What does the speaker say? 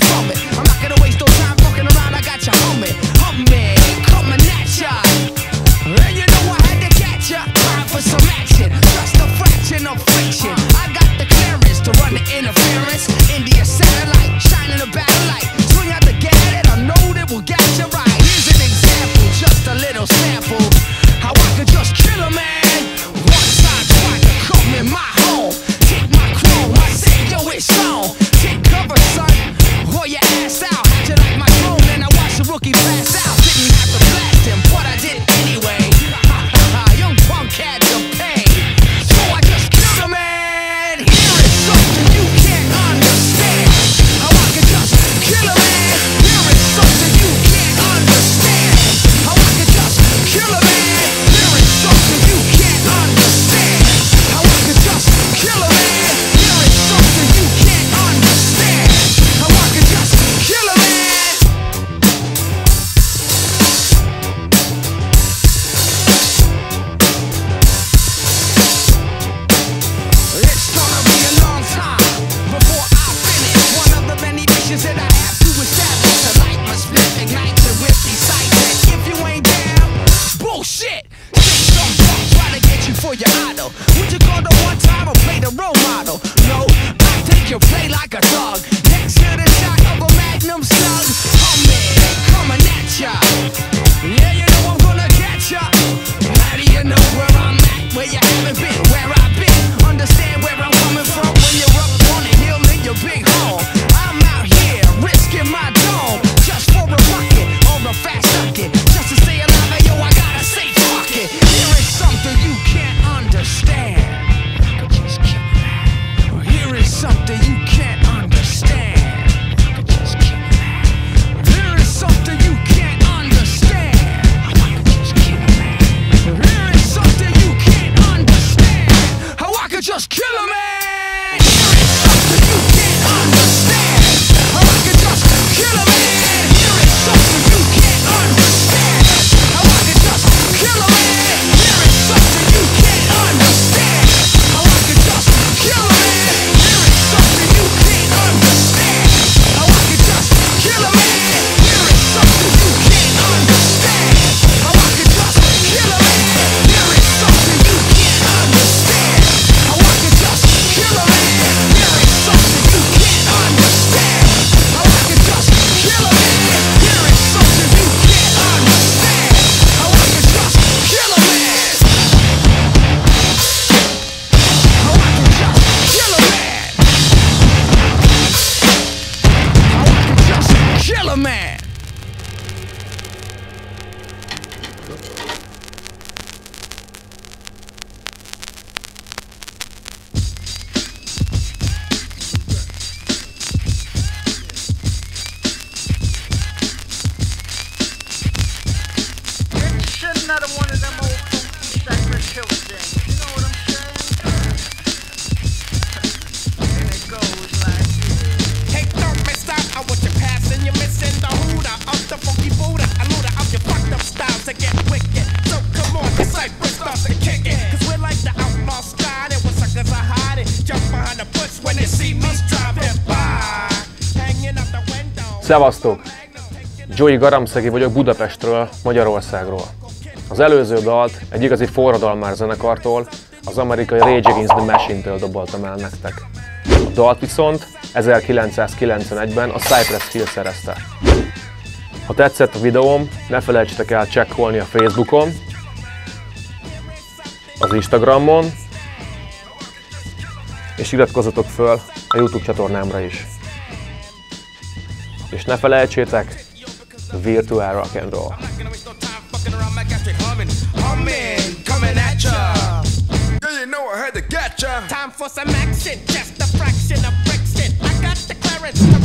from it. I'm not gonna waste no time fucking around, I got you humming, coming at ya. And you know I had to catch ya. Time for some action, just a fraction of friction. I got the clearance to run the interference. India satellite, shining a battle light. Swing out the gadget, I know that will get you right. Here's an example, just a little sample. How I could just kill a man. One time try to come in my home. Take my chrome, I say yo it's on. Take cover son, roll your ass out. Had you like my drone and I watched the rookie pass out. Didn't have to blast him, but I did anyway. Young punk had to pay, so I just killed a man. Here is something you can't understand. How I could just kill a man. Here is something you can't understand. How I could just kill a man. Here is something you can't understand. How I could just kill a man. Here is something you can't understand. How I could just kill a man. It's gonna be a long time before I finish one of the many missions that I have to establish. The light must flip, ignite you with excitement. If you ain't down, bullshit. Say some fuck, try to get you for your idol. Would you go to one time or play the role model? No, I take your play like a dog. Next to the shot of a magnum slug. Coming at ya. Yeah, you know I'm gonna catch ya. How do you know where I'm at? Where you haven't been, where I've been. Understand where I'm coming from when you're up on the hill in your big home. I'm out here risking my dome just for a bucket or a fast bucket. Just to stay alive, and yo, I gotta say fuck it. Here is something you can't understand. Here is something you can't understand. Here is something you can't understand. Here is something you can't understand. How I could just kill a man. Here is something you can't understand. How I could just kill a man. Here is something you can't understand. How I could just kill a man. Here is something you can't understand. How I could just kill a man. Here is something you can't understand. How I could just kill a man. Here is something you can't understand. How I could just kill a man. Here is something you can't understand. How I could just kill a man. Here is something you can't understand. How I could just kill a man. Here is something you can't understand. How I could just kill a man. How I could just kill a man. How I could just kill a man. It's another one of them old funky Cypress Hill things. You know what I'm saying? And it goes like this. Hey, don't miss out on what you're passing. You're missing the hooter of the funky Buddha. A looter of your fucked up styles to get wicked. So come on, the Cypress starts to kick it. Cause we're like the outlaw style. There where suckers are hiding. Jump behind the bush when they see me driving by. Hanging out the window. Szevasztok! Joey Garamszegi vagyok Budapestről, Magyarországról. Az előző dalt egy igazi forradalmár zenekartól, az amerikai Rage Against the Machine-től doboltam el nektek. A dalt viszont 1991-ben a Cypress Hill szerezte. Ha tetszett a videóm, ne felejtsetek el csekkolni a Facebookon, az Instagramon, és iratkozzatok föl a YouTube csatornámra is. És ne felejtsétek, Virtual Rock and Roll. Coming at ya. Yeah, you know I had to get ya. Time for some action, just a fraction of friction. I got the clearance to